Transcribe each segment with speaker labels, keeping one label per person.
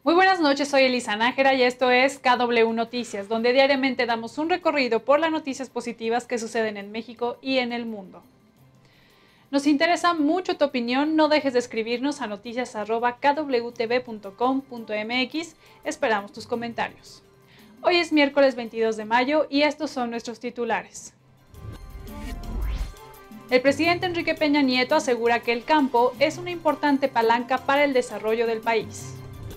Speaker 1: Muy buenas noches, soy Elisa Nájera y esto es KW Noticias, donde diariamente damos un recorrido por las noticias positivas que suceden en México y en el mundo. Nos interesa mucho tu opinión, no dejes de escribirnos a noticias@kwtv.com.mx, esperamos tus comentarios. Hoy es miércoles 22 de mayo y estos son nuestros titulares. El presidente Enrique Peña Nieto asegura que el campo es una importante palanca para el desarrollo del país.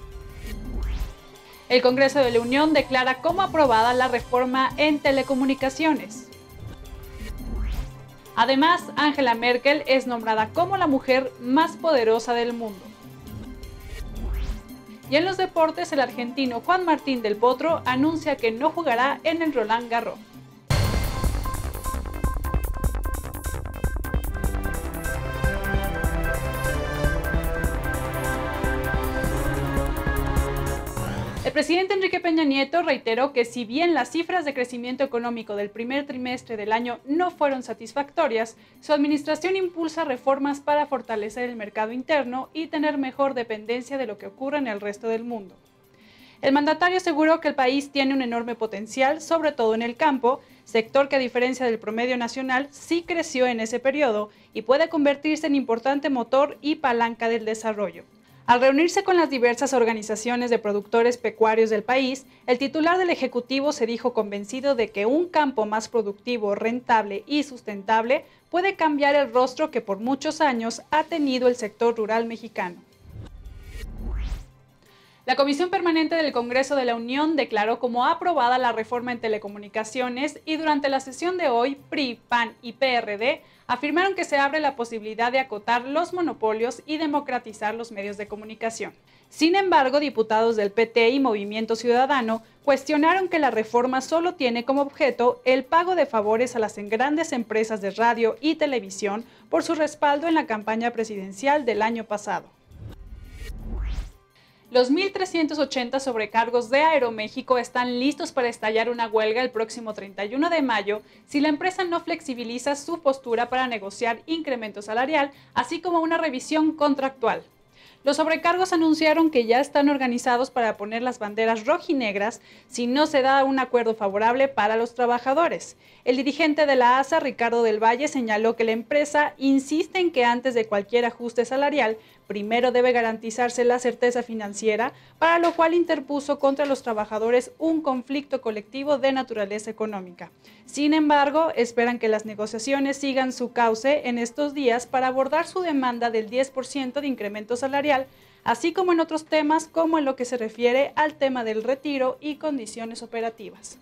Speaker 1: El Congreso de la Unión declara como aprobada la reforma en telecomunicaciones. Además, Angela Merkel es nombrada como la mujer más poderosa del mundo. Y en los deportes, el argentino Juan Martín del Potro anuncia que no jugará en el Roland Garros. El presidente Enrique Peña Nieto reiteró que si bien las cifras de crecimiento económico del primer trimestre del año no fueron satisfactorias, su administración impulsa reformas para fortalecer el mercado interno y tener mejor dependencia de lo que ocurre en el resto del mundo. El mandatario aseguró que el país tiene un enorme potencial, sobre todo en el campo, sector que a diferencia del promedio nacional sí creció en ese periodo y puede convertirse en importante motor y palanca del desarrollo. Al reunirse con las diversas organizaciones de productores pecuarios del país, el titular del Ejecutivo se dijo convencido de que un campo más productivo, rentable y sustentable puede cambiar el rostro que por muchos años ha tenido el sector rural mexicano. La Comisión Permanente del Congreso de la Unión declaró como aprobada la reforma en telecomunicaciones y durante la sesión de hoy, PRI, PAN y PRD afirmaron que se abre la posibilidad de acotar los monopolios y democratizar los medios de comunicación. Sin embargo, diputados del PT y Movimiento Ciudadano cuestionaron que la reforma solo tiene como objeto el pago de favores a las grandes empresas de radio y televisión por su respaldo en la campaña presidencial del año pasado. Los 1.380 sobrecargos de Aeroméxico están listos para estallar una huelga el próximo 31 de mayo si la empresa no flexibiliza su postura para negociar incremento salarial, así como una revisión contractual. Los sobrecargos anunciaron que ya están organizados para poner las banderas rojinegras si no se da un acuerdo favorable para los trabajadores. El dirigente de la ASA, Ricardo del Valle, señaló que la empresa insiste en que antes de cualquier ajuste salarial, primero debe garantizarse la certeza financiera, para lo cual interpuso contra los trabajadores un conflicto colectivo de naturaleza económica. Sin embargo, esperan que las negociaciones sigan su cauce en estos días para abordar su demanda del 10% de incremento salarial, así como en otros temas como en lo que se refiere al tema del retiro y condiciones operativas.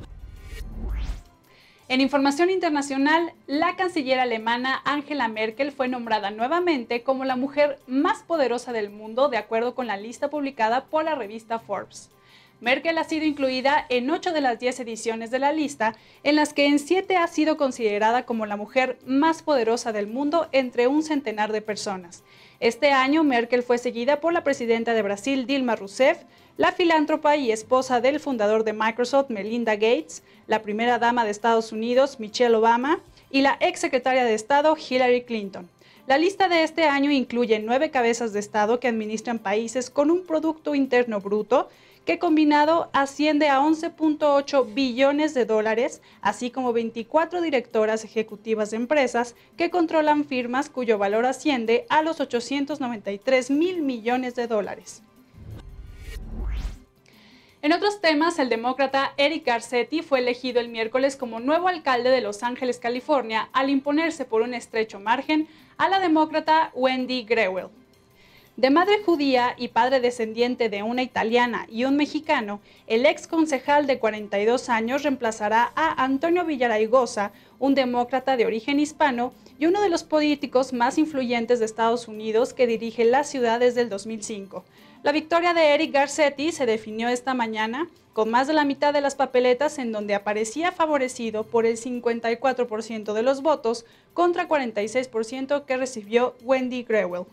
Speaker 1: En información internacional, la canciller alemana Angela Merkel fue nombrada nuevamente como la mujer más poderosa del mundo, de acuerdo con la lista publicada por la revista Forbes. Merkel ha sido incluida en 8 de las 10 ediciones de la lista, en las que en 7 ha sido considerada como la mujer más poderosa del mundo entre un centenar de personas. Este año, Merkel fue seguida por la presidenta de Brasil, Dilma Rousseff, la filántropa y esposa del fundador de Microsoft, Melinda Gates, la primera dama de Estados Unidos, Michelle Obama, y la exsecretaria de Estado, Hillary Clinton. La lista de este año incluye 9 cabezas de Estado que administran países con un Producto Interno Bruto que combinado asciende a 11.8 billones de dólares, así como 24 directoras ejecutivas de empresas que controlan firmas cuyo valor asciende a los 893 mil millones de dólares. En otros temas, el demócrata Eric Garcetti fue elegido el miércoles como nuevo alcalde de Los Ángeles, California, al imponerse por un estrecho margen a la demócrata Wendy Grewal. De madre judía y padre descendiente de una italiana y un mexicano, el ex concejal de 42 años reemplazará a Antonio Villaraigosa, un demócrata de origen hispano y uno de los políticos más influyentes de Estados Unidos que dirige la ciudad desde el 2005. La victoria de Eric Garcetti se definió esta mañana con más de la mitad de las papeletas en donde aparecía favorecido por el 54% de los votos contra 46% que recibió Wendy Grewal.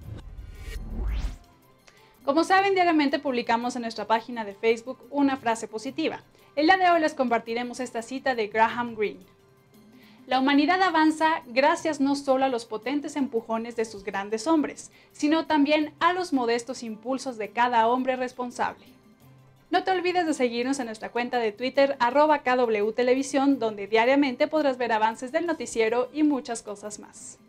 Speaker 1: Como saben, diariamente publicamos en nuestra página de Facebook una frase positiva. El día de hoy les compartiremos esta cita de Graham Greene. La humanidad avanza gracias no solo a los potentes empujones de sus grandes hombres, sino también a los modestos impulsos de cada hombre responsable. No te olvides de seguirnos en nuestra cuenta de Twitter @KW Televisión, donde diariamente podrás ver avances del noticiero y muchas cosas más.